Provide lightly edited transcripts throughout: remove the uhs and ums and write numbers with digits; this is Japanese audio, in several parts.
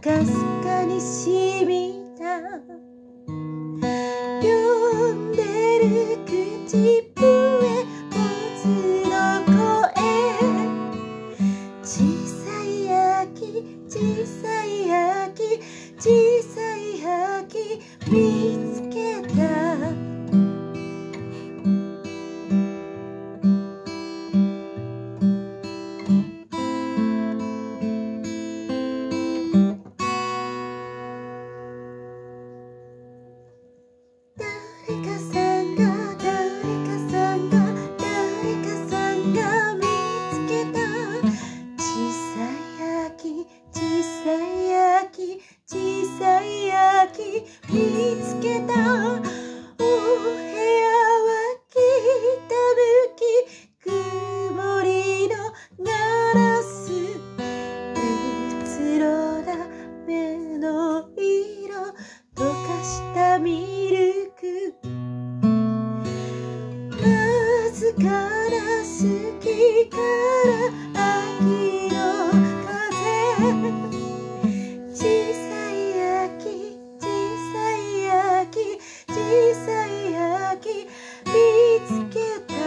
かすかに染みた読んでる口笛ポツの声小さい秋小さい秋小さい秋見つけた誰かさんが見つけた小さい秋小さい秋小さい秋見つけたお部屋は北向き曇りのガラスうつろな目の色溶かしたミルクわずかな隙から秋の風小さい秋小さい秋小さい秋見つけた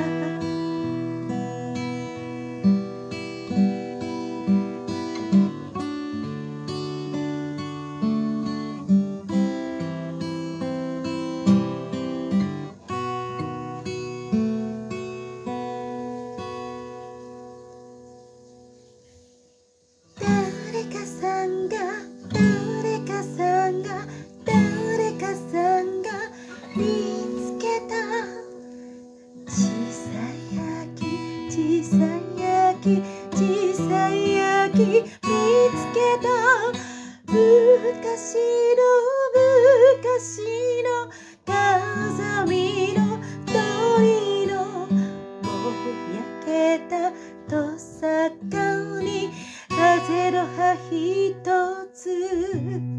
誰かさんが見つけた小さい秋小さい秋小さい秋見つけた昔の風見の鳥のもう焼けたトサカに風の葉ひとつ